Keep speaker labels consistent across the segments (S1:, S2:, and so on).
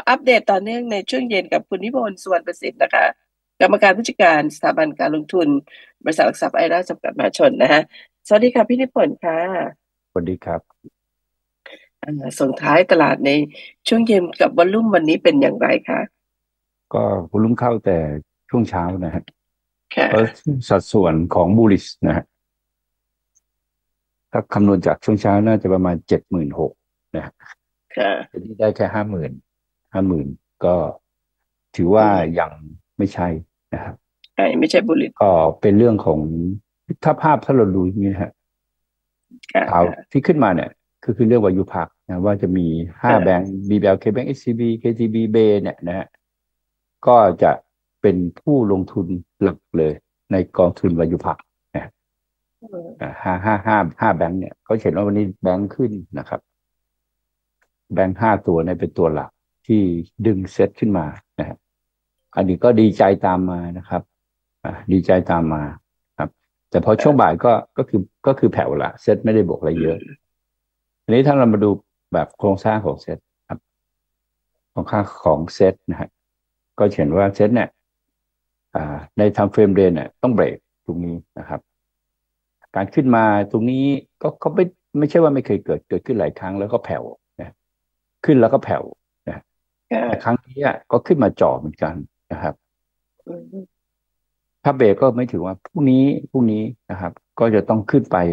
S1: อัปเดตต่อเนื่องในช่วงเย็นกับคุณนิพนธ์สุวรรณประสิทธิ์นะคะกรรมการผู้จัดการสถาบันการลงทุนบริษัทหลักทรัพย์ไอราจำกัดมหาชนนะคะสวัสดีค่ะพี่นิพนธ์ค่ะ
S2: สวัสดีครับ
S1: ส่งท้ายตลาดในช่วงเย็นกับวอลลุ่มวันนี้เป็นอย่างไรคะ
S2: ก็วอลุ่มเข้าแต่ช่วงเช้านะฮะเพราะ
S1: ค่ะ
S2: สัดส่วนของบูลิชนะฮะถ้าคำนวณจากช่วงเช้าน่าจะประมาณ76,000นะฮะ
S1: ค่ะ
S2: ทีนี้ได้แค่50,000ก็ถือว่า
S1: อืม
S2: ยังไม่ใช่นะครับ
S1: ใช่ไม่ใช่บุลลิต
S2: ก็เป็นเรื่องของถ้าเราดูอย่างนี้นะฮะ
S1: ค่ะ
S2: ข่าว
S1: ค่ะ
S2: ที่ขึ้นมาเนี่ยคือเรื่องวายุพักนะว่าจะมี5 แบงก์
S1: ค่ะ
S2: BBL KBank SCB KTB Bay เนี่ยนะฮะก็จะเป็นผู้ลงทุนหลักเลยในกองทุนวายุพักนะ
S1: อืม
S2: ห้าแบงค์เนี่ยเขาเห็นว่าวันนี้แบงค์ขึ้นนะครับแบงค์5 ตัวเนี่ยเป็นตัวหลักที่ดึงเซ็ตขึ้นมานะฮะอันนี้ก็ดีใจตามมานะครับดีใจตามมาครับแต่พอช่วงบ่ายก็คือแผ่วละเซ็ตไม่ได้บวกอะไรเยอะทีนี้ถ้าเรามาดูแบบโครงสร้างของเซ็ตครับโครงสร้างของเซ็ตนะฮะก็เห็นว่าเซ็ตเนี่ยในไทม์เฟรมเดย์เนี่ยต้องเบรกตรงนี้นะครับ การขึ้นมาตรงนี้ก็ไม่ใช่ว่าไม่เคยเกิดขึ้นหลายครั้งแล้วก็แผ่วนะขึ้นแล้วก็แผ่วนะแต่ครั้
S1: ค่ะ
S2: งนี้ก็ขึ้นมาจ่อเหมือนกันนะครับ
S1: อืม
S2: ถ้าเบรกก็ไม่ถือว่าพรุ่งนี้นะครับก็จะต้อง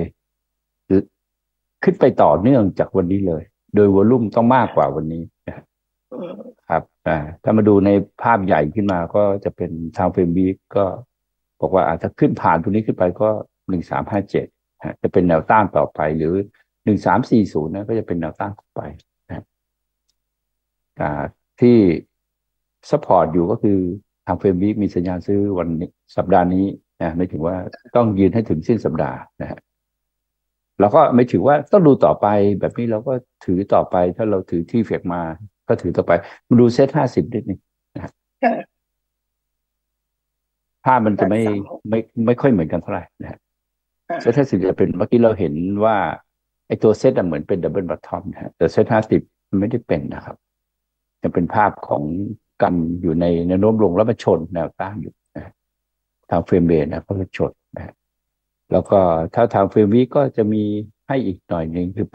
S2: ขึ้นไปต่อเนื่องจากวันนี้เลยโดยวอลุ่มต้องมากกว่าวันนี้นะครับ
S1: อืม
S2: ครับถ้ามาดูในภาพใหญ่ขึ้นมาก็จะเป็นทางเฟรมวีก็บอกว่าอาจจะขึ้นผ่านตรงนี้ขึ้นไปก็1357จะเป็นแนวต้านต่อไปหรือ1340นะก็จะเป็นแนวต้านต่อไปนะอ่าที่ซัพพอร์ตอยู่ก็คือทางเฟรมวีมีสัญญาณซื้อวันนี้สัปดาห์นี้นะไม่ถึงว่าต้องยืนให้ถึงสิ้นสัปดาห์นะฮะเราก็ไม่ถือว่าต้องดูต่อไปแบบนี้เราก็ถือต่อไปถ้าเราถือที่เฟกมาก็ถือต่อไปมาดูเซ็ต 50นิดนึงนะฮะ
S1: ค่ะ
S2: ภาพมันจะไม่
S1: 836
S2: ไม่ไม่ค่อยเหมือนกันเท่าไหร่นะฮะเซ็ตห้า
S1: ค่ะ
S2: สิบจะเป็นเมื่อกี้เราเห็นว่าไอ้ตัวเซ็ตเหมือนเป็นดับเบิลบอททอมนะฮะแต่เซ็ต 50มันไม่ได้เป็นนะครับจะเป็นภาพของกันอยู่ในแนวโน้มลงแล้วมาชนแนวต้านอยู่นะฮะทางเฟรมเรนนะก็จะชนนะฮะแล้วก็ถ้าทางเฟรมวีก็จะมีให้อีกหน่อยหนึ่งคือ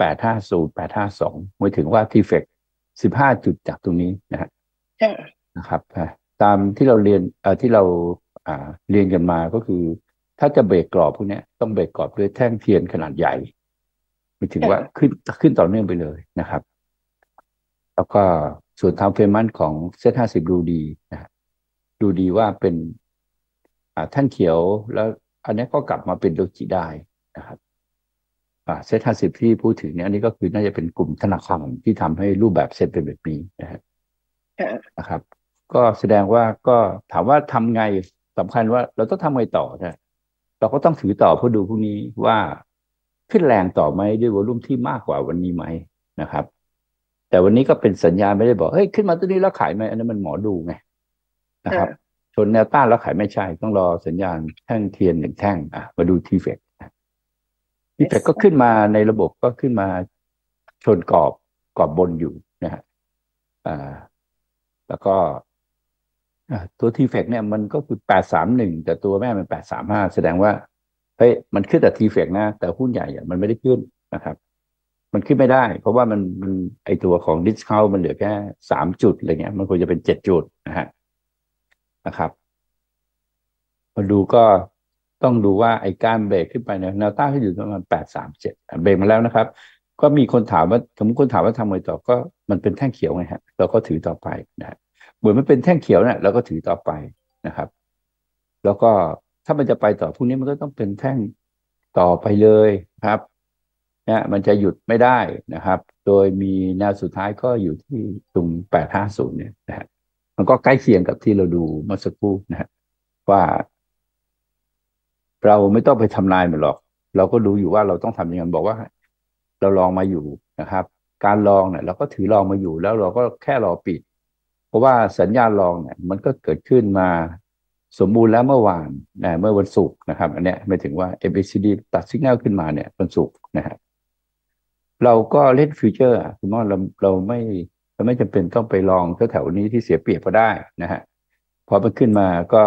S2: 850852หมายถึงว่าทีเฟก15 จุดจากตรงนี้นะฮะ
S1: ค่ะ
S2: นะครับตามที่เราเรียนที่เราเรียนกันมาก็คือถ้าจะเบรกกรอบพวกนี้ต้องเบรกกรอบด้วยแท่งเทียนขนาดใหญ่หมายถึงว่า
S1: ค่ะ
S2: ขึ้นต่อเนื่องไปเลยนะครับแล้วก็ส่วนทางเฟรมันของเซ็ต 50ดูดีนะดูดีว่าเป็นแท่งเขียวแล้วอันนี้ก็กลับมาเป็นโดจิได้นะครับเซ็ต 50ที่พูดถึงเนี่ยอันนี้ก็คือน่าจะเป็นกลุ่มธนาคารที่ทำให้รูปแบบเซ็ตเป็นแบบนี้นะฮะ
S1: ค่ะ
S2: นะครับก็แสดงว่าก็ถามว่าทำไงสำคัญว่าเราต้องทำไงต่อนะเราก็ต้องถือต่อเพื่อดูพวกนี้ว่าขึ้นแรงต่อไหมด้วยวอลุ่มที่มากกว่าวันนี้ไหมนะครับแต่วันนี้ก็เป็นสัญญาณไม่ได้บอกเฮ้ยขึ้นมาตัวนี้แล้วขายไหมอันนั้นมันหมอดูไงนะครับ
S1: ค่ะ
S2: ชนแนวต้านแล้วขายไม่ใช่ต้องรอสัญญาณแท่งเทียน1 แท่งมาดูทีเฟกก็ขึ้นมาในระบบก็ขึ้นมาชนกรอบบนอยู่นะฮะอ่าแล้วก็ ตัวทีเฟกเนี่ยมันก็คือ831แต่ตัวแม่มัน835แสดงว่าเฮ้ยมันขึ้นแต่ทีเฟกนะแต่หุ้นใหญ่อะมันไม่ได้ขึ้นนะครับมันขึ้นไม่ได้เพราะว่ามันไอตัวของดิสคาวมันเหลือแค่3 จุดอะไรเงี้ยมันควรจะเป็น7 จุดนะครับมาดูก็ต้องดูว่าไอ้การเบรกขึ้นไปเนี่ยแนวต้านที่อยู่ประมาณ837เบรกมาแล้วนะครับก็มีคนถามว่าสมมติคนถามว่าทำไงต่อก็มันเป็นแท่งเขียวไงฮะเราก็ถือต่อไปนะฮะเหมือนมันเป็นแท่งเขียวเนี่ยเราก็ถือต่อไปนะครับ แล้วก็ถ้ามันจะไปต่อพรุ่งนี้มันก็ต้องเป็นแท่งต่อไปเลยครับเนี่ยมันจะหยุดไม่ได้นะครับโดยมีแนวสุดท้ายก็อยู่ที่ตรง850เนี่ยนะฮะมันก็ใกล้เคียงกับที่เราดูเมื่อสักครู่นะฮะว่าเราไม่ต้องไปทำนายมันหรอกเราก็รู้อยู่ว่าเราต้องทำยังไงบอกว่าเราลองมาอยู่นะครับการลองเนี่ยเราก็ถือลองมาอยู่แล้วเราก็แค่รอปิด เพราะว่าสัญญาณรองเนี่ยมันก็เกิดขึ้นมาสมบูรณ์แล้วเมื่อวานนะเมื่อวันศุกร์นะครับอันเนี้ยหมายถึงว่า MACD ตัดสัญญาณขึ้นมาเนี่ยวันศุกร์นะฮะเราก็เล่นฟิวเจอร์คุณม่อนเราไม่เราไม่จำเป็นต้องไปลองแถวๆนี้ที่เสียเปรียบก็ได้นะฮะพอมันขึ้นมาก็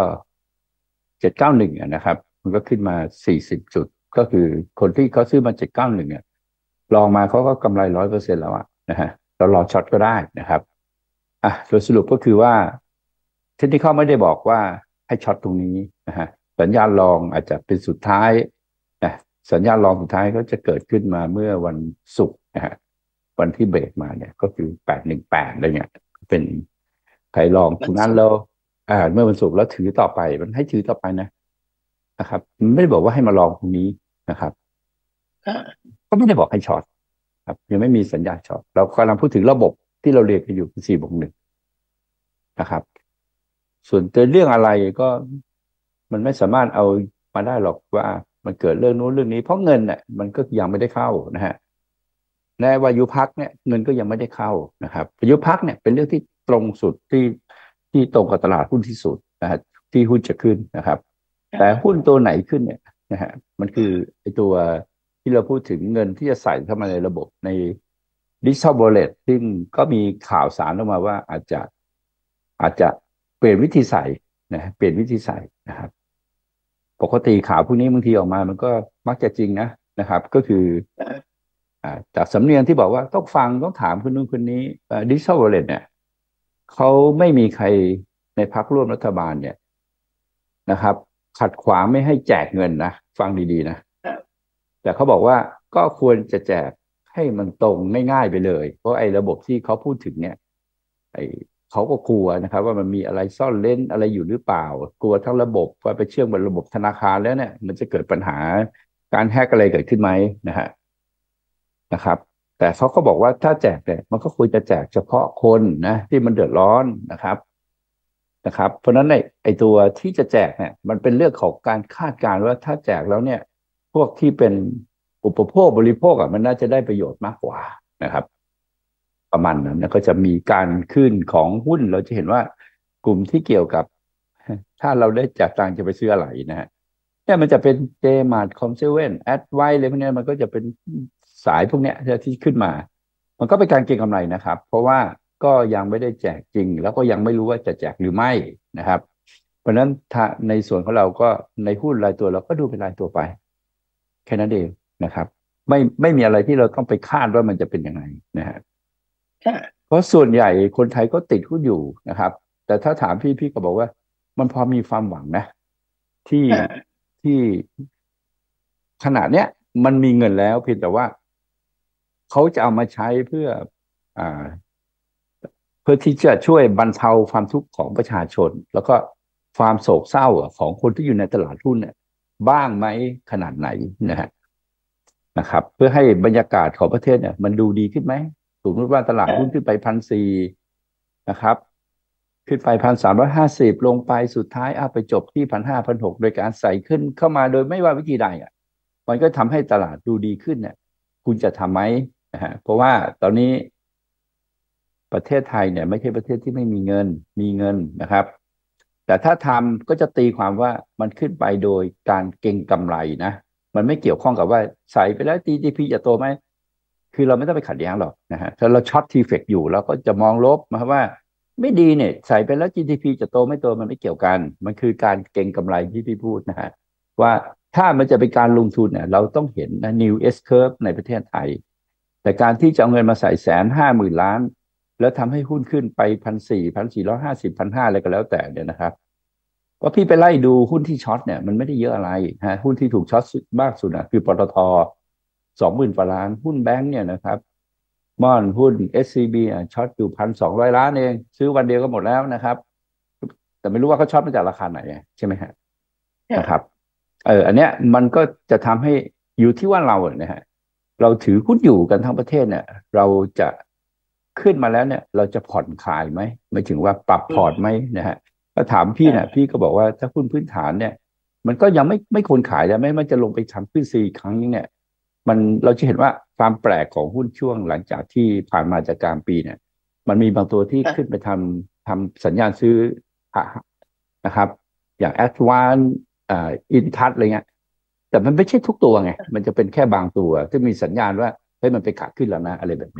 S2: 791นะครับมันก็ขึ้นมา40 จุดก็คือคนที่เขาซื้อมา791เนี่ยลองมาเขาก็กำไร100%แล้วนะฮะเรารอช็อตก็ได้นะครับโดยสรุปก็คือว่าเทคนิคไม่ได้บอกว่าให้ช็อตตรงนี้นะฮะสัญญาณรองอาจจะเป็นสุดท้ายนะสัญญาณรองสุดท้ายก็จะเกิดขึ้นมาเมื่อวันศุกร์นะฮะวันที่เบรกมาเนี่ยก็คือ818อะไรเงี้ยเป็นใครลองตรงนั้นแล้วเมื่อวันศุกร์แล้วถือต่อไปมันให้ถือต่อไปนะครับไม่ได้บอกว่าให้มาลองตรงนี้นะครับก็ไม่ได้บอกให้ช็อตครับยังไม่มีสัญญาณช็อตเรากำลังพูดถึงระบบที่เราเรียนกันอยู่4+1นะครับส่วนเรื่องอะไรก็มันไม่สามารถเอามาได้หรอกว่ามันเกิดเรื่องนู้นเรื่องนี้เพราะเงินเนี่ยมันก็ยังไม่ได้เข้านะฮะในวายุพักเนี่ยเงินก็ยังไม่ได้เข้านะครับวายุพักเนี่ยเป็นเรื่องที่ตรงสุดที่ตรงกับตลาดหุ้นที่สุดนะฮะที่หุ้นจะขึ้นนะครับแต่หุ้นตัวไหนขึ้นเนี่ยนะฮะมันคือไอ้ตัวที่เราพูดถึงเงินที่จะใส่เข้ามาในระบบในดิจิทัลวอลเล็ตซึ่งก็มีข่าวสารออกมาว่าอาจจะเปลี่ยนวิธีใส่นะเปลี่ยนวิธีใส่นะครับปกติข่าวพวกนี้บางทีออกมามันก็มักจะจริงนะครับก็คือจากสำเนียงที่บอกว่าต้องฟังต้องถามคนนู้นคนนี้ดิจิทัลวอลเล็ตเนี่ยเขาไม่มีใครในพรรคร่วมรัฐบาลเนี่ยนะครับขัดขวางไม่ให้แจกเงินนะฟังดีๆนะแต่เขาบอกว่าก็ควรจะแจกให้มันตรงง่ายๆไปเลยเพราะไอ้ระบบที่เขาพูดถึงเนี่ยเขาก็กลัวนะครับว่ามันมีอะไรซ่อนเร้นอะไรอยู่หรือเปล่ากลัวทั้งระบบว่าไปเชื่อมกับระบบธนาคารแล้วเนี่ยมันจะเกิดปัญหาการแฮกอะไรเกิดขึ้นไหมนะครับแต่เขาก็บอกว่าถ้าแจกเนี่ยมันก็ควรจะแจกเฉพาะคนนะที่มันเดือดร้อนนะครับเพราะฉะนั้นไอ้ตัวที่จะแจกเนี่ยมันเป็นเรื่องของการคาดการณ์ว่าถ้าแจกแล้วเนี่ยพวกที่เป็นอุปโภคบริโภคมันน่าจะได้ประโยชน์มากกว่านะครับประมาณนั้นก็จะมีการขึ้นของหุ้นเราจะเห็นว่ากลุ่มที่เกี่ยวกับถ้าเราได้จับตังจะไปซื้ออะไรนะฮะเนี่ยมันจะเป็นเจมาร์ทคอมเซเว่นแอดไวอะไรพวกนี้มันก็จะเป็นสายพวกนี้ที่ขึ้นมามันก็เป็นการเก็งกำไรนะครับเพราะว่าก็ยังไม่ได้แจกจริงแล้วก็ยังไม่รู้ว่าจะแจกหรือไม่นะครับเพราะฉะนั้นในส่วนของเราก็ในหุ้นรายตัวเราก็ดูเป็นรายตัวไปแค่นั้นเองนะครับไม่มีอะไรที่เราต้องไปคาดว่ามันจะเป็นยังไงนะฮะเพราะส่วนใหญ่คนไทยก็ติดหุ้นอยู่นะครับแต่ถ้าถามพี่ก็บอกว่ามันพอมีความหวังนะที่ขนาดเนี้ยมันมีเงินแล้วเพียงแต่ว่าเขาจะเอามาใช้เพื่ออ่าที่จะช่วยบรรเทาความทุกข์ของประชาชนแล้วก็ความโศกเศร้าของคนที่อยู่ในตลาดหุ้นเนี่ยบ้างไหมขนาดไหนนะครับเพื่อให้บรรยากาศของประเทศเนี่ยมันดูดีขึ้นไหมสมมติว่าตลาดหุ้นขึ้นไป1,400นะครับขึ้นไป1,350ลงไปสุดท้ายไปจบที่1,500 1,600โดยการใส่ขึ้นเข้ามาโดยไม่ว่าวิธีใดมันก็ทำให้ตลาดดูดีขึ้นเนี่ยคุณจะทำไหมเพราะว่าตอนนี้ประเทศไทยเนี่ยไม่ใช่ประเทศที่ไม่มีเงินมีเงินนะครับแต่ถ้าทำก็จะตีความว่ามันขึ้นไปโดยการเก็งกำไรนะมันไม่เกี่ยวข้องกับว่าใส่ไปแล้ว GDP จะโตไหมคือเราไม่ต้องไปขัดแย้งหรอกนะฮะถ้าเราช็อตทีเฟกอยู่เราก็จะมองลบมาว่าไม่ดีเนี่ยใส่ไปแล้ว GDP จะโตไม่โตมันไม่เกี่ยวกันมันคือการเก็งกำไรที่พี่พูดนะฮะว่าถ้ามันจะเป็นการลงทุนเนี่ยเราต้องเห็นนะ New S curve ในประเทศไทยแต่การที่จะเอาเงินมาใส่150,000 ล้านแล้วทำให้หุ้นขึ้นไป1,400 1,450 1,500อะไรก็แล้วแต่เนี่ยนะครับว่าพี่ไปไล่ดูหุ้นที่ช็อตเนี่ยมันไม่ได้เยอะอะไรหุ้นที่ถูกช็อตมากสุดคือปตท20,000 กว่าล้านหุ้นแบงก์เนี่ยนะครับม่อนหุ้น SCB ช็อตอยู่1,200 ล้านเองซื้อวันเดียวก็หมดแล้วนะครับแต่ไม่รู้ว่าเขาช็อตมาจากราคาไหนใช่ไหมฮะนะครับอันเนี้ยมันก็จะทำให้อยู่ที่ว่าเราเนี่ยฮะเราถือหุ้นอยู่กันทั้งประเทศเนี่ยเราจะขึ้นมาแล้วเนี่ยเราจะผ่อนคลายไหมไม่ถึงว่าปรับพอร์ตไหมนะฮะถ้าถามพี่เนี่ยพี่ก็บอกว่าถ้าหุ้นพื้นฐานเนี่ยมันก็ยังไม่ควรขายแล้วไม่มันจะลงไปทำขึ้น4ครั้งเนี่ยเราจะเห็นว่าความแปลกของหุ้นช่วงหลังจากที่ผ่านมาจากกลางปีเนี่ยมันมีบางตัวที่ขึ้นไปทำสัญญาณซื้อนะครับอย่างแอดวานอินทัชอะไรเงี้ยแต่มันไม่ใช่ทุกตัวไงมันจะเป็นแค่บางตัวที่มีสัญญาณว่าเฮ้ยมันไปขาขึ้นแล้วนะอะไรแบบเนี้ย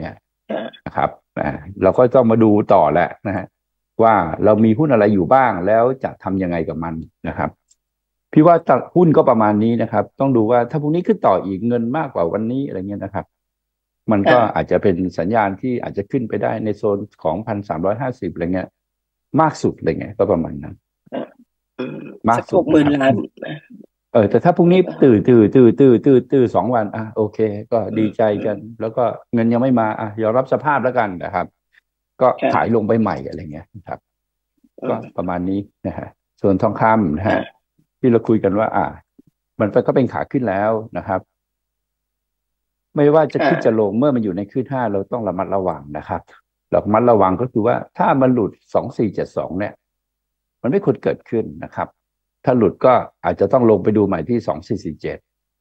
S2: นะครับเราก็ต้องมาดูต่อแหละนะฮะว่าเรามีหุ้นอะไรอยู่บ้างแล้วจะทำยังไงกับมันนะครับพี่ว่าหุ้นก็ประมาณนี้นะครับต้องดูว่าถ้าพรุ่งนี้ขึ้นต่ออีกเงินมากกว่าวันนี้อะไรเงี้ยนะครับมันก็อาจจะเป็นสัญญาณที่อาจจะขึ้นไปได้ในโซนของ1,350อะไรเงี้ยมากสุดอะไรเงี้ยก็ประมาณนั้นมาก
S1: สัก
S2: สุดนะครับ
S1: 60,000 ล้าน
S2: แต่ถ้าพรุ่งนี้ตื่น2 วันโอเคก็ดีใจกันแล้วก็เงินยังไม่มายอมรับสภาพแล้วกันนะครับก็ขายลงไปใหม่อะไรเงี้ยครับก็ประมาณนี้นะฮะส่วนทองคำนะฮะที่เราคุยกันว่ามันก็เป็นขาขึ้นแล้วนะครับ ไม่ว่าจะขึ้นจะลงเมื่อมันอยู่ในคลื่น5เราต้องระมัดระวังนะครับระมัดระวังก็คือว่าถ้ามันหลุด2472เนี่ยมันไม่ควรเกิดขึ้นนะครับถ้าหลุดก็อาจจะต้องลงไปดูใหม่ที่2447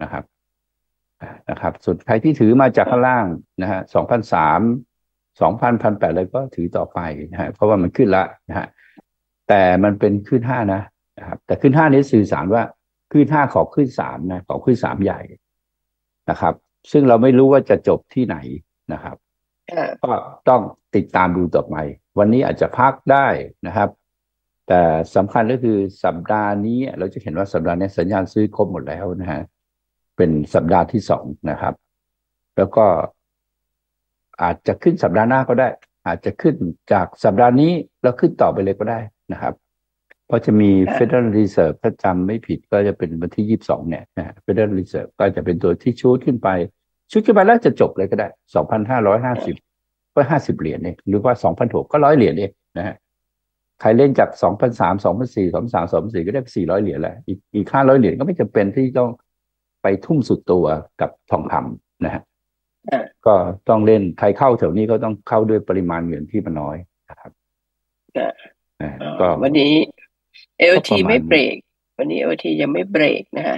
S2: นะครับส่วนใครที่ถือมาจากข้างล่างนะฮะ2,300 2,000 1,800เลยก็ถือต่อไปนะฮะเพราะว่ามันขึ้นละนะฮะแต่มันเป็นคลื่น5นะครับแต่คลื่น5นี้สื่อสารว่าคลื่น5ขอคลื่น3นะขอคลื่น3ใหญ่นะครับซึ่งเราไม่รู้ว่าจะจบที่ไหนนะครับก็ต้องติดตามดูต่อไปวันนี้อาจจะพักได้นะครับแต่สำคัญก็คือสัปดาห์นี้เราจะเห็นว่าสัปดาห์นี้สัญญาณซื้อครบหมดแล้วนะฮะเป็นสัปดาห์ที่2นะครับแล้วก็อาจจะขึ้นสัปดาห์หน้าก็ได้อาจจะขึ้นจากสัปดาห์นี้แล้วขึ้นต่อไปเลยก็ได้นะครับเพราะจะมี Federal Reserve ถ้าจำไม่ผิดก็จะเป็นวันที่22เนี่ยนะ Federal Reserve ก็จะเป็นตัวที่ชูดขึ้นไปแล้วจะจบเลยก็ได้ 2,550 ก็50 เหรียญเองหรือว่า 2,600 ก็100 เหรียญเองนะฮะใครเล่นจาก 2,300 2,400 2,300 2,400 ก็ได้400 เหรียญแล้วอีก500 เหรียญก็ไม่จำเป็นที่ต้องไปทุ่มสุดตัวกับทองคำนะฮะก็ต้องเล่นใครเข้าแถวนี้ก็ต้องเข้าด้วยปริมาณเงินที่มันน้อยนะครับ
S1: ก็วันนี้ LT ไม่เบรกวันนี้ LT ยังไม่เบรกนะฮะ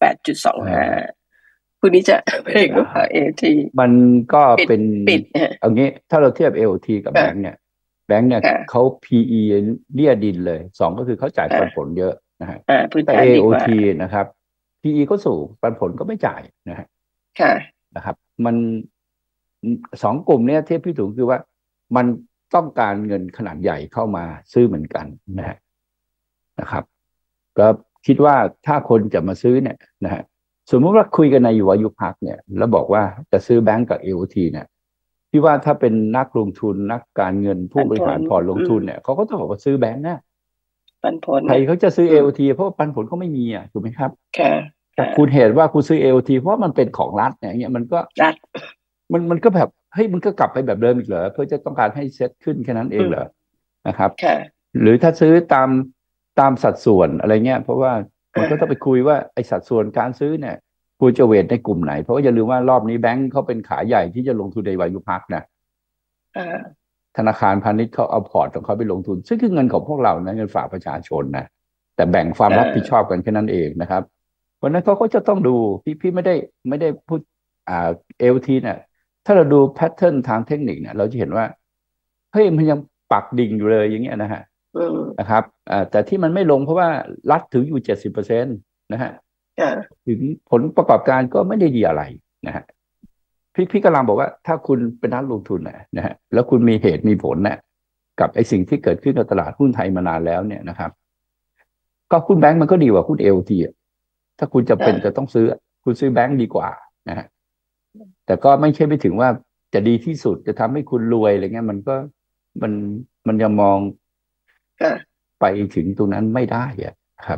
S1: 58.25คุณนี้จะเบรกหรือเปล่า LT
S2: มันก็เป็น
S1: ปิด
S2: เอางี้ถ้าเราเทียบ LT กับแบงค์เนี่ยเขา PE เลี่ยดินเลย2ก็คือเขาจ่ายปันผลเยอะนะฮะแต่ AOT นะครับ PE ก็สูงปันผลก็ไม่จ่ายนะฮะนะครับมัน2 กลุ่มเนี้ยเทียบพี่ถูกคือว่ามันต้องการเงินขนาดใหญ่เข้ามาซื้อเหมือนกันนะครับก็คิดว่าถ้าคนจะมาซื้อเนี่ยนะฮะสมมติว่าคุยกันในอยู่อายุพักเนี่ยแล้วบอกว่าจะซื้อแบงก์กับ AOT เนี่ยพี่ว่าถ้าเป็นนักลงทุนนักการเงินผู้บริหารพอร์ตลงทุนเนี่ยเขาก็ต้องบอกว่าซื้อแบงก์นะ
S1: ปันผล
S2: ใครเขาจะซื้อ AOT เพราะว่าปันผลเขาไม่มีถูกไหมครับแต่คุณเหตุว่าคุณซื้อ AOT เพราะมันเป็นของรัฐเนี่ยมันก็
S1: รัฐ
S2: มันก็แบบเฮ้ยมันก็กลับไปแบบเดิมอีกเหรอเพื่อจะต้องการให้เซ็ตขึ้นแค่นั้นเองเหรอนะครับหรือถ้าซื้อตามสัดส่วนอะไรเงี้ยเพราะว่ามันก็ต้องไปคุยว่าไอ้สัดส่วนการซื้อเนี่ยควรจะเวทในกลุ่มไหนเพราะว่าอย่าลืมว่ารอบนี้แบงก์เขาเป็นขาใหญ่ที่จะลงทุนในวายุพักนะธนาคารพาณิชย์เขาเอาพอร์ตของเขาไปลงทุนซึ่งคือเงินของพวกเรานะเงินฝากประชาชนนะแต่แบ่งความรับผิดชอบกันแค่นั้นเองนะครับเพราะนั้นเขาก็จะต้องดูพี่ไม่ได้พูดLT เนี่ยถ้าเราดูแพทเทิร์นทางเทคนิคเนี่ยเราจะเห็นว่าเฮ้ยมันยังปักดิ่งอยู่เลยอย่างเงี้ยนะฮะนะครับแต่ที่มันไม่ลงเพราะว่ารัฐถืออยู่70%นะฮะถึงผลประกอบการก็ไม่ได้ดีอะไรนะฮะพี่กำลังบอกว่าถ้าคุณเป็นนักลงทุนนะฮะแล้วคุณมีเหตุมีผลนะกับไอ้สิ่งที่เกิดขึ้นในตลาดหุ้นไทยมานานแล้วเนี่ยนะครับก็หุ้นแบงก์มันก็ดีกว่าหุ้น LT ถ้าคุณจะเป็นจะต้องซื้อคุณซื้อแบงก์ดีกว่านะฮะแต่ก็ไม่ใช่ไปถึงว่าจะดีที่สุดจะทำให้คุณรวยอะไรเงี้ยมันยังมองไปถึงตรงนั้นไม่ได้ครับ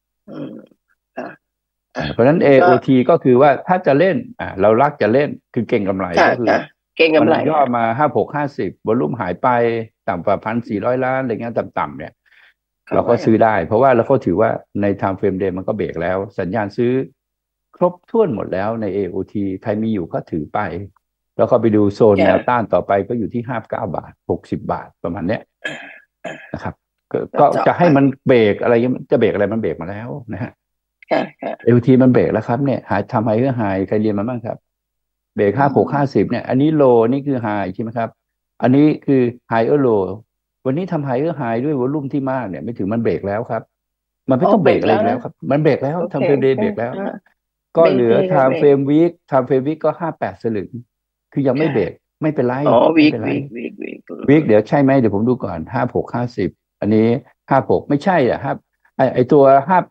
S2: เพราะฉะนั้น AOT ก็คือว่าถ้าจะเล่นเรารักจะเล่นคือเก่งกำไรก็คือ
S1: เก่งกำไร
S2: ย่อมา56-50วอลุ่มหายไปต่ำกว่า1,400 ล้านอะไรเงี้ยต่ำๆเนี่ยเราก็ซื้อได้เพราะว่าเราก็ถือว่าใน time frame day มันก็เบรกแล้วสัญญาณซื้อครบถ้วนหมดแล้วใน AOT ใครมีอยู่ก็ถือไปแล้วก็ไปดูโซนแนวต้านต่อไปก็อยู่ที่59 บาท60 บาทประมาณเนี้ยนะครับก็จะให้มันเบรกอะไรจะเบรกอะไรมันเบรกมาแล้วนะฮะLT มันเบรกแล้วครับเนี่ยทำไฮก็ไฮใครเรียนมาบ้างครับเบรก56-50เนี่ยอันนี้โลนี่คือไฮใช่ไหมครับอันนี้คือไฮโลวันนี้ทำไฮไฮด้วยวอลุ่มที่มากเนี่ยไม่ถึงมันเบรกแล้วครับมันไม่ต้องเบรกอะไรแล้วครับมันเบรกแล้วทำเฟรมเดย์เบรกแล้วก็เหลือไทม์เฟรมวีคก็58 สลึงคือยังไม่เบรกไม่เป็นไร
S1: อ๋อ
S2: ไม่เป็นไรวิกเดี๋ยวใช่ไหมเดี๋ยวผมดูก่อน56 50อันนี้56ไม่ใช่อ่ะครับไอตัว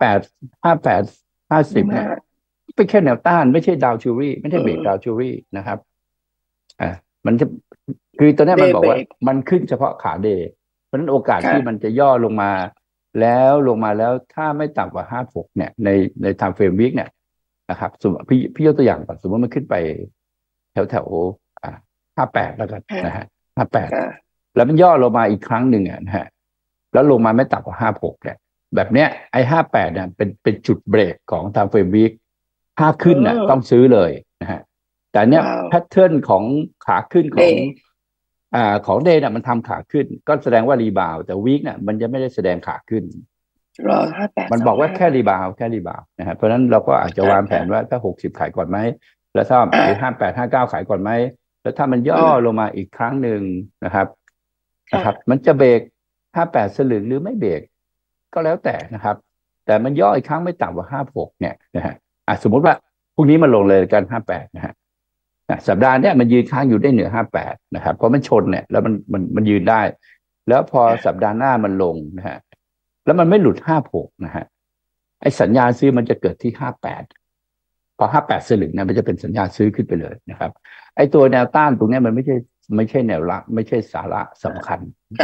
S2: 5850เนี่ยเป็นแค่แนวต้านไม่ใช่ดาวจิวรี่ไม่ใช่เบรกดาวจิวรี่นะครับอ่ามันจะคือตอนนี้มันบอกว่ามันขึ้นเฉพาะขาเดย์เพราะฉะนั้นโอกาสที่มันจะย่อลงมาแล้วถ้าไม่ต่ำกว่า56เนี่ยในไทม์เฟรมวิกเนี่ยนะครับสมมติพี่ยกตัวอย่างก่อนสมมติมันขึ้นไปแถว58แล้วกันนะฮะ58แล้วมันย่อลงมาอีกครั้งหนึ่งอ่ะนะฮะแล้วลงมาไม่ต่ำกว่า56เนี่ยแบบเนี้ยไอ้58เนี่ยเป็นจุดเบรกของไทม์เฟรมวิกถ้าขึ้นน่ะต้องซื้อเลยนะฮะแต่เนี้ยแพทเทิร์นของขาขึ้นของเดย์น่ะมันทำขาขึ้นก็แสดงว่ารีบาวแต่วีคน่ะมันจะไม่ได้แสดงขาขึ้น
S1: รอ58
S2: มันบอกว่าแค่รีบาวนะฮะเพราะฉะนั้นเราก็อาจจะวางแผนว่าถ้า60ขายก่อนไหมแล้วถ้า58 59ขายก่อนไหมแล้วถ้ามันย่อลงมาอีกครั้งหนึ่งนะครับมันจะเบรก58สลึงหรือไม่เบรกก็แล้วแต่นะครับแต่มันย่ออีกครั้งไม่ต่ำกว่า56เนี่ยนะฮะสมมติว่าพรุ่งนี้มันลงเลยกัน58นะฮะสัปดาห์เนี้ยมันยืนค้างอยู่ได้เหนือ58นะครับเพราะมันชนเนี่ยแล้วมันยืนได้แล้วพอสัปดาห์หน้ามันลงนะฮะแล้วมันไม่หลุด56นะฮะไอ้สัญญาณซื้อมันจะเกิดที่58พอ58สลึงเนี่ยมันจะเป็นสัญญาณซื้อขึ้นไปเลยนะครับไอ้ตัวแนวต้านตรงนี้มันไม่ใช่แนวรับไม่ใช่สาระสำคัญ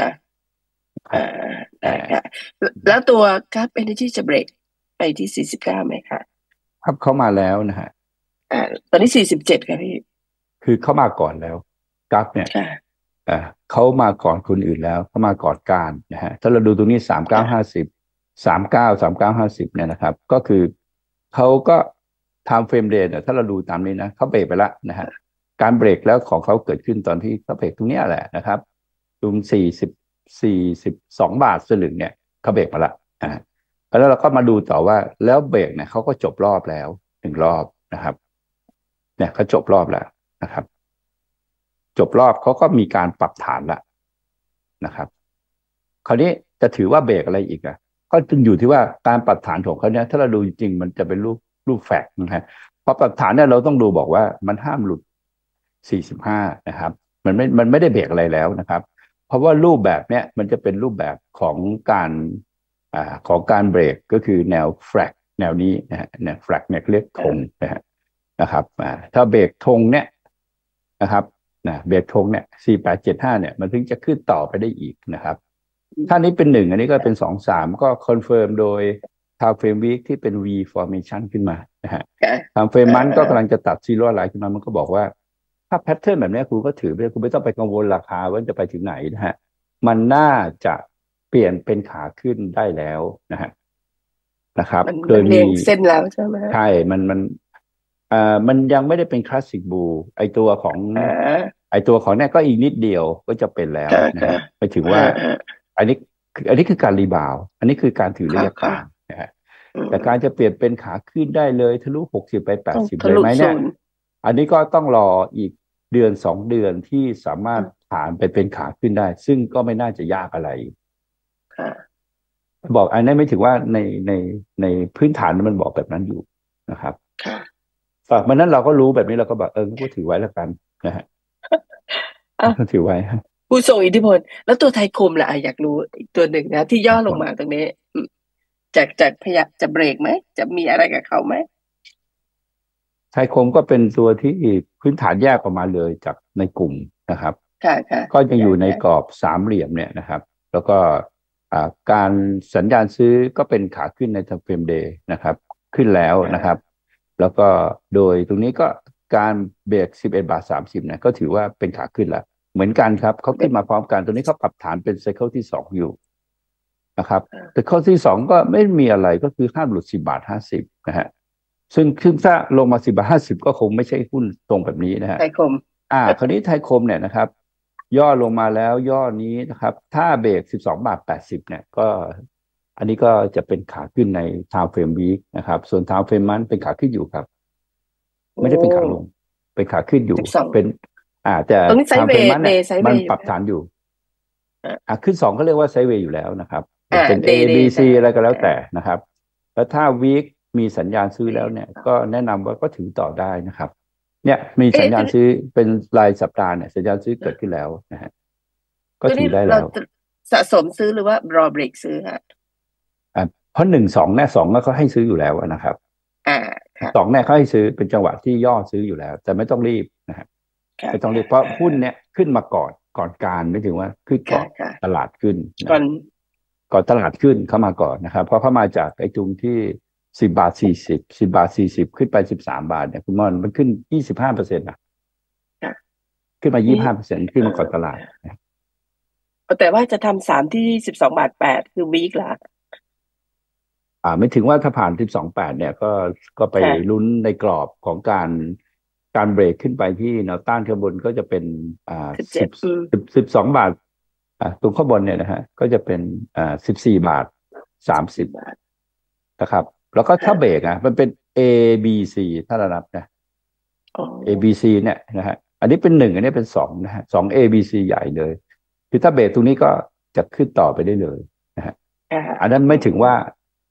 S1: ได้ค่ะแล้วตัวกราฟ Energy จะเบรกไปที่49ไหมคะ
S2: ครับเข้ามาแล้วนะฮะ
S1: ตอนนี้47ค่ะพี่
S2: คือเข้ามาก่อนแล้วกราฟเนี่ยเขามาก่อนคนอื่นแล้วเขามาก่อนการนะฮะถ้าเราดูตรงนี้3950เนี่ยนะครับก็คือเขาก็time frame day ถ้าเราดูตามนี้นะเขาเบรกไปแล้วนะฮะการเบรกแล้วของเขาเกิดขึ้นตอนที่เขาเบรกตรงนี้แหละนะครับตรง42 บาทสลึงเนี่ยเขาเบรกมาละแล้วเราก็มาดูต่อว่าแล้วเบรกเนี่ยเขาก็จบรอบแล้ว1 รอบนะครับเนี่ยเขาจบรอบแล้วนะครับจบรอบเขาก็มีการปรับฐานละนะครับคราวนี้จะถือว่าเบรกอะไรอีกก็จึงอยู่ที่ว่าการปรับฐานของเขาเนี่ยถ้าเราดูจริงมันจะเป็นรูปแฟกต์นะฮะพอปรับฐานเนี่ยเราต้องดูบอกว่ามันห้ามหลุด45นะครับมันไม่ได้เบรกอะไรแล้วนะครับเพราะว่ารูปแบบเนี้ยมันจะเป็นรูปแบบของการเบรกก็คือแนวแฟลกแนวนี้นะฮะแนวแฟลกเนี่ยเรียกธงนะครับถ้าเบรกธงเนี่ยนะครับเบรกธงเนี่ย4875เนี่ยมันถึงจะขึ้นต่อไปได้อีกนะครับถ้านี้เป็น1อันนี้ก็เป็น2 3ก็คอนเฟิร์มโดยtime frame week ที่เป็น V formation ขึ้นมานะฮะtime frame month ก็กำลังจะตัดซีโร่ไลน์ขึ้นมามันก็บอกว่าถ้าแพทเทิร์นแบบนี้คุณก็ถือไปคุณไม่ต้องไปกังวลราคาว่าจะไปถึงไหนนะฮะมันน่าจะเปลี่ยนเป็นขาขึ้นได้แล้วนะครับ
S1: โดยมีเส้นแล้วใช่ไหม
S2: ใช่มันยังไม่ได้เป็นคลาสสิกบูไอตัวของเนี่ยก็อีกนิดเดียวก็จะเป็นแล้วนะฮะไปถึงว่าอันนี้คือการรีบาวอันนี้คือการถือระยะกลางนะฮะแต่การจะเปลี่ยนเป็นขาขึ้นได้เลยทะลุ60ไป80เลยไหมเนี่ยอันนี้ก็ต้องรออีก1-2 เดือนที่สามารถผ่านไปเป็นขาขึ้นได้ซึ่งก็ไม่น่าจะยากอะไรบอกอันนี้ไม่ถือว่าในพื้นฐานมันบอกแบบนั้นอยู่นะครับมันนั้นเราก็รู้แบบนี้เราก็แบบก็ถือไว้แล้วกันนะฮะถือไว้
S1: ผู้ทรงอิทธิพลแล้วตัวไทยคมล่ะอยากรู้อีกตัวหนึ่งนะที่ย่อลงมาตรงนี้จากพยายามจะเบรกไหมจะมีอะไรกับเขาไหม
S2: ไทยคมก็เป็นตัวที่พื้นฐานแยกออกมาเลยจากในกลุ่มนะครับก็ยังอยู่ในกรอบ3 เหลี่ยมเนี่ยนะครับแล้วก็การสัญญาณซื้อก็เป็นขาขึ้นในtime frame dayนะครับขึ้นแล้วนะครับแล้วก็โดยตรงนี้ก็การเบรก11.30 เนี่ยก็ถือว่าเป็นขาขึ้นแล้วเหมือนกันครับเขาขึ้นมาพร้อมกันตรงนี้เขาปรับฐานเป็นไซเคิลที่2อยู่นะครับแต่ข้อที่2ก็ไม่มีอะไรก็คือห้ามหลุด10.50 นะฮะซึ่งถ้าลงมา10.50 ก็คงไม่ใช่หุ้นตรงแบบนี้นะฮะ
S1: ไทยคม
S2: คราวนี้ไทยคมเนี่ยนะครับย่อลงมาแล้วย่อนี้นะครับถ้าเบรก12.80 เนี่ยก็อันนี้ก็จะเป็นขาขึ้นใน time frame week นะครับส่วน time frame month เป็นขาขึ้นอยู่ครับไม่ได้เป็นขาลงเป็นขาขึ้นอยู่เป็นแต่ time frame month เนี่ยมันปรับฐานอยู่ขึ้น2ก็เรียกว่าไซด์เวย์อยู่แล้วนะครับเป็น A B C อะไรก็แล้วแต่นะครับแล้วถ้า week มีสัญญาณซื้อแล้วเนี่ยก็แนะนำว่าก็ถือต่อได้นะครับเนี่ยมีสัญญาณ
S1: ตัวนี้
S2: ซื้อเป็นรายสัปดาห์เนี่ยสัญญาณซื้อเกิดขึ้นแล้วนะฮะก็
S1: ตัวนี้
S2: ถือได้
S1: เรา
S2: แล้ว
S1: สะสมซื้อหรือว่ารอเบรกซื้อฮะ
S2: เพราะ1 2เนี่ย2ก็เขาให้ซื้ออยู่แล้วนะครับ
S1: อ่าค่ะ
S2: 2เนี่ยเขาให้ซื้อเป็นจังหวะที่ย่อซื้ออยู่แล้วแต่ไม่ต้องรีบนะฮะ
S1: ค่ะ
S2: ไม่ต้องรี
S1: ค่ะ
S2: บเพราะหุ้นเนี่ยขึ้นมาก่อนการไม่ถึงว่าขึ้น
S1: ค่ะ
S2: ก่อน
S1: ค่ะ
S2: ตลาดขึ้นนะ
S1: ก่อน
S2: ก่อนตลาดขึ้นเข้ามาก่อนนะครับเพราะเข้ามาจากไอ้ตรงที่10 บาท 40ขึ้นไป13 บาทเนี่ยคุณมอนมันขึ้น25%นะ
S1: ค่ะ
S2: ขึ้นมา
S1: นี่
S2: 25%ขึ้นมาก่อนตลาดนะ
S1: แต่ว่าจะทำ3ที่12.8 บาทคือวีคละ
S2: ไม่ถึงว่าถ้าผ่าน12.8เนี่ยก็ไป
S1: ค่ะ
S2: ลุ้นในกรอบของการเบรกขึ้นไปที่แนวต้านข้างบนก็จะเป็นสิบ
S1: 17
S2: 12 บาทตรงข้างบนเนี่ยนะฮะก็จะเป็น14.30 บาท
S1: บาท
S2: นะครับแล้วก็ถ้าเบร
S1: ค่ะ
S2: กมันเป็น A B C ถ้าเรานับนะ
S1: อ๋อ
S2: A B C เนี่ยนะฮะอันนี้เป็น1อันนี้เป็น2นะฮะ2 A B C ใหญ่เลยคือถ้าเบรกตรงนี้ก็จะขึ้นต่อไปได้เลยนะฮะ
S1: อ่า
S2: อันนั้น
S1: อื
S2: ไม่ถึงว่า
S1: ม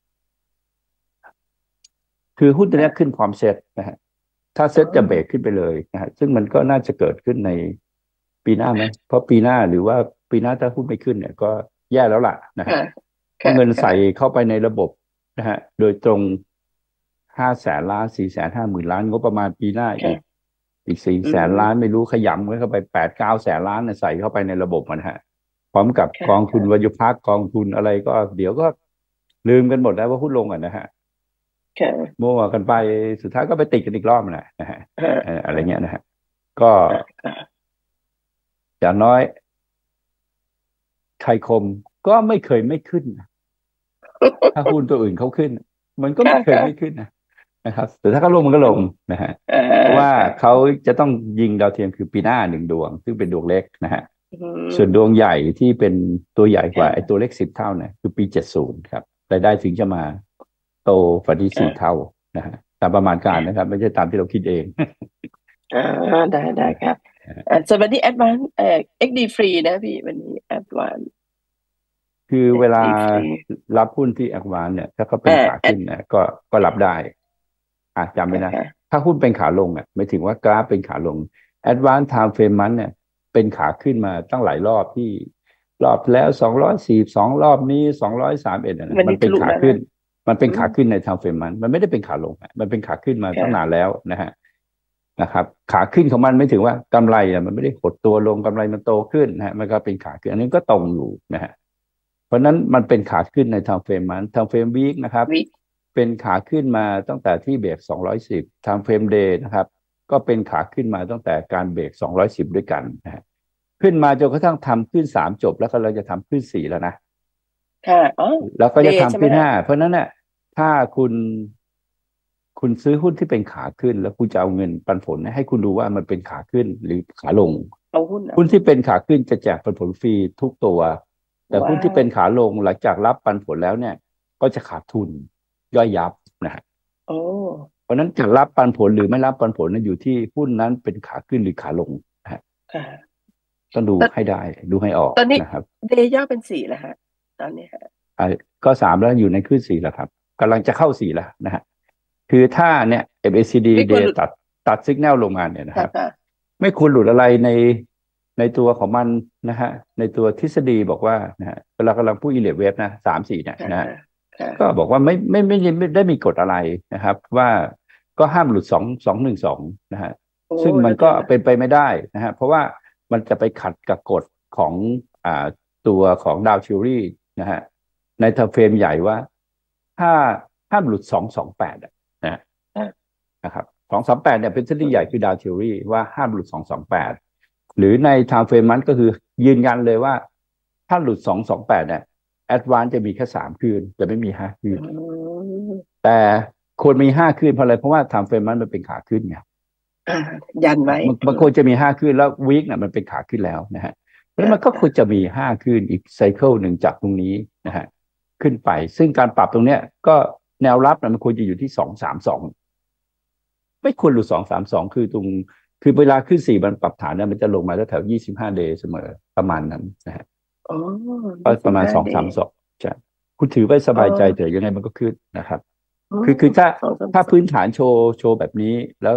S2: คือหุ้นตัวนี้ขึ้
S1: ค่ะ
S2: นพร้อมเซ็ตนะฮะถ้า
S1: อ๋
S2: เซ็
S1: อ
S2: ตจะเบรกขึ้นไปเลยนะฮะซึ่งมันก็น่าจะเกิดขึ้นในปีหน้าไหมเพราะปีหน้าหรือว่าปีหน้าถ้าหุ้นไม่ขึ้นเนี่ยก็แย่แล้วล่ะนะฮะ
S1: ค่ะ
S2: เพราะ
S1: ค่ะ
S2: เงินใส่
S1: ค่ะ
S2: เข้าไปในระบบนะฮะโดยตรง500,000 ล้าน450,000 ล้านงบประมาณปีหน้าอีก
S1: ค่ะ
S2: สี่
S1: อื
S2: แสนล้าน
S1: ม
S2: ไม่รู้ขยำเข้าไป8-9 แสนล้านเนี่ยใส่เข้าไปในระบบมันฮะพร้อมกับ
S1: ค่ะ
S2: กองทุนวั
S1: ค่ะ
S2: ยุพักกองทุนอะไรก็เดี๋ยวก็ลืมกันหมดแล้วว่าหุ้นลงนะฮะ
S1: ค่ะ
S2: มั่วกันไปสุดท้ายก็ไปติดกันอีกรอบนะฮะ
S1: ค่ะ
S2: อะไรเงี้ย
S1: ค่ะ
S2: นะฮะก็
S1: ค่ะ
S2: อย่างน้อยไทยคมก็ไม่เคยไม่ขึ้นนะถ้าหุ้นตัวอื่นเขาขึ้นมันก็
S1: ค่ะ
S2: ไม่เคยไม่
S1: ค่ะ
S2: ขึ้นนะครับแต่ถ้าเขาลงมันก็ลงนะฮะ
S1: อ่า
S2: เพราะว่า
S1: ค่ะ
S2: เขาจะต้องยิงดาวเทียมคือปีหน้า1 ดวงซึ่งเป็นดวงเล็กนะฮะ
S1: อื
S2: ส่วนดวง
S1: ม
S2: ใหญ่ที่เป็นตัวใหญ่กว่าไอ้
S1: ค่ะ
S2: ตัวเล็ก10 เท่าเนี่ยคือปี70ครับรายได้ถึงจะมาโตฝันที่4 เท่า
S1: ค่ะ
S2: นะฮะตามประมาณการนะครับไม่ใช่ตามที่เราคิดเอง
S1: อ่าได้ได้ค่ะส่วนวันนี้แอดวานเอ็กดีฟรีนะพี่วันนี้แอดวาน
S2: คือ
S1: เอ็
S2: เวลา
S1: กดีฟรี
S2: รับหุ้นที่แอ v วานเนี่ยถ้าเขาเป็
S1: อ่า
S2: นขา
S1: แอด
S2: ขึ้นเนี่ยก็รับได้จำไว้นะ
S1: ค่ะค่ะ
S2: ถ้าหุ้นเป็นขาลงไม่ถึงว่ากราฟเป็นขาลง Advanced Time Frame Month เนี่ยเป็นขาขึ้นมาตั้งหลายรอบที่รอบแล้ว242รอบนี้231นะ
S1: วันนี้
S2: มันเป็น
S1: ทะลุแล้วนะ
S2: ขาขึ้นมันเป็น
S1: อืม
S2: ขาขึ้นใน Time Frame Month มันไม่ได้เป็นขาลงมันเป็นขาขึ้นมาตั้งนาน
S1: ค่ะ
S2: แล้วนะครับขาขึ้นของมันไม่ถึงว่ากำไรมันไม่ได้หดตัวลงกำไรมันโตขึ้นมันก็เป็นขาขึ้นอันนี้ก็ตรงอยู่นะฮะ เพราะนั้นมันเป็นขาขึ้นในทางเฟรมมันทางเฟรมวีคนะครับ
S1: วิ
S2: เป็นขาขึ้นมาตั้งแต่ที่เบรก210ทางเฟรมเดย์นะครับก็เป็นขาขึ้นมาตั้งแต่การเบรก210ด้วยกันนะฮะขึ้นมาจนกระทั่งทำขึ้น3จบแล้วก็เราจะทำขึ้น4แล้วนะ
S1: ค่ะอ๋อ
S2: แล้วก็
S1: เด
S2: จะทำขึ้น
S1: ย์ใช่ไหมฮะ
S2: 5เพราะนั้นเนี่ยถ้าคุณซื้อหุ้นที่เป็นขาขึ้นแล้วคุณจะเอาเงินปันผลให้คุณดูว่ามันเป็นขาขึ้นหรือขาลง
S1: เอาหุ้นเอา
S2: หุ้นที่เป็นขาขึ้นจะแจกปันผลฟรีทุกตัวแต่หุ้
S1: ว้าว
S2: นที่เป็นขาลงหลังจากรับปันผลแล้วเนี่ยก็จะขาดทุนย่อยยับนะฮะ
S1: โอ้
S2: เพราะฉะนั้นจะรับปันผลหรือไม่รับปันผลนั้นอยู่ที่หุ้นนั้นเป็นขาขึ้นหรือขาลงนะฮะ
S1: ค่ะ
S2: ต้องดู
S1: ตอน
S2: ให้ได้ดูให้ออก
S1: ตอนนี้
S2: นะครับ
S1: เดย์ย่อเป็น4แล้วฮะตอนนี้ฮะ
S2: อ่าก็3แล้วอยู่ในขึ้น4แล้วครับกำลังจะเข้า4แล้วนะฮะคือถ้าเนี่ย MACD
S1: ไม่ควร
S2: Day
S1: หลุด
S2: ตัดสัญญาณลงมาเนี่ยนะครับ
S1: ค่ะค่ะ
S2: ไม่ควรหลุดอะไรในตัวของมันนะฮะในตัวทฤษฎีบอกว่านะฮะเวลากำลังพูดอิเลฟเวฟนะ3-4เนี่ย
S1: ค่ะ
S2: นะฮะ
S1: ค่ะค่ะ
S2: ก็บอกว่าไม่ได้มีกฎอะไรนะครับว่าก็ห้ามหลุด2-1-2นะฮะ
S1: โอ้
S2: ซึ่งมันก็
S1: แล้วเดี๋ยวนะ
S2: เป็นไปไม่ได้นะฮะเพราะว่ามันจะไปขัดกับกฎของอ่าตัวของดาวทิวรี่นะฮะในไทม์เฟรมใหญ่ว่าถ้าห้ามหลุด228นะ
S1: ค่ะ
S2: นะครับ228เนี่ยเป็นทฤษฎีใหญ่คือดาวทิวรี่ว่าห้ามหลุด228หรือใน time frame นั้นก็คือยืนยันเลยว่าถ้าหลุด228เนี่ยแอดวานจะมีแค่3 คืนจะไม่มี5 คื
S1: อื
S2: น
S1: ม
S2: แต่ควรมี5 คืนเพราะอะไรเพราะว่า time frame นั้นมันเป็นขาขึ้นไง
S1: อ่ายันไว้
S2: มันควรจะมี5 คืนแล้ววีคเนี่ยมันเป็นขาขึ้นแล้วนะฮะแล้วมันก็ควรจะมี5 คืนอีกไซเคิลหนึ่งจากตรงนี้นะฮะขึ้นไปซึ่งการปรับตรงเนี้ยก็แนวรับมันควรจะอยู่ที่232ไม่ควรหลุด232คือเวลาขึ้น4มันปรับฐานเนี่ยมันจะลงมาแถว25เดย์เสมอประมาณนั้นนะฮะ
S1: อ๋อ
S2: ก็ประมาณ
S1: 25 เดย์
S2: 232ใช่คุณถือไว้ส
S1: อ๋อ
S2: บายใจเถอะยังไงมันก็ขึ้นนะครับ
S1: อ๋อ
S2: คือถ้า
S1: สองสาม
S2: ถ้า
S1: สอง
S2: พื้นฐานโชว์แบบนี้แล้ว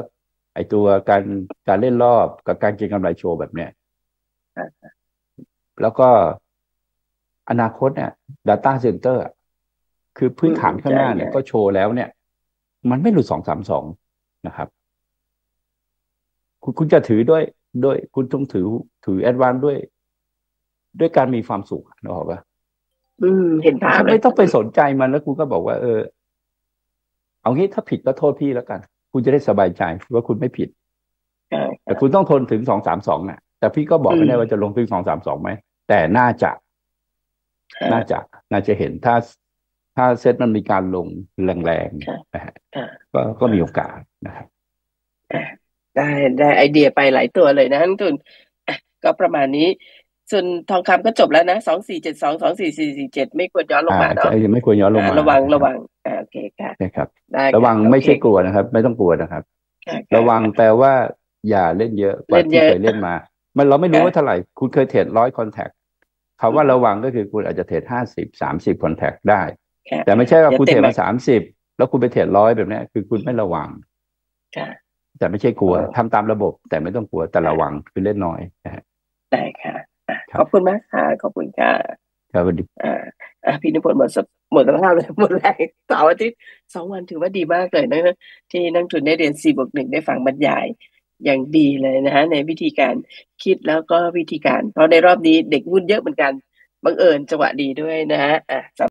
S2: ไอตัวการเล่นรอบกับการเก็งกำไรโชว์แบบเนี้ยแล้วก็อนาคตเนี่ย Data Center อะคือพื้นฐานข้างหน้าเนี่ยก็โชว์แล้วเนี่ย มันไม่หลุด232นะครับคุณจะถือด้วยคุณต้องถือแอดวานด้วยการมีความสุขนึกออกปะ
S1: เห็นภาพ
S2: ไม่ต้องไปสนใจมันแล้วคุณก็บอกว่าเอางี้ถ้าผิดก็โทษพี่แล้วกัน คุณจะได้สบายใจว่าคุณไม่ผิดแต่คุณต้องทนถึง232น่ะแต่พี่ก็บอกไม่ได้ว่าจะลงถึง232ไหมแต่น่าจะเห็นถ้าเซตมันมีการลงแรงๆนะฮะก็มีโอกาสนะครับ
S1: ได้ไอเดียไปหลายตัวเลยนะนักทุนก็ประมาณนี้ส่วนทองคำก็จบแล้วนะ2472 2447ไม่ควรย้อนลงมาเนาะ
S2: ไม่ควรย้อนลงมา
S1: ระวังโอเคค่ะ
S2: นะครับระวังไม่ใช่กลัวนะครับไม่ต้องกลัวนะครับระวังแปลว่าอย่าเล่นเยอะกว่าที่เคยเล่นมาเราไม่รู้ว่าเท่าไหร่คุณเคยเทรด100 contact คำว่าระวังก็คือคุณอาจจะเทรด50-30 contact ได้แต่ไม่ใช่ว่าคุณเทรดมา30แล้วคุณไปเทรด100แบบนี้คือคุณไม่ระวังแต่ไม่ใช่กลัวทำตามระบบแต่ไม่ต้องกลัวแต่ระวังคือเล่นน้อย
S1: ได้ค่ะขอบคุณมากค่ะขอบคุณค่ะ
S2: ครับสวัสดี
S1: พี่นิพนธ์หมดสภาพเลยหมดแรงเสาร์อาทิตย์2 วันถือว่าดีมากเลยนะที่นักทุนได้เรียน4+1ได้ฟังบรรยายอย่างดีเลยนะฮะในวิธีการคิดแล้วก็วิธีการเพราะในรอบนี้เด็กวุ่นเยอะเหมือนกันบังเอิญจังหวะดีด้วยนะฮะ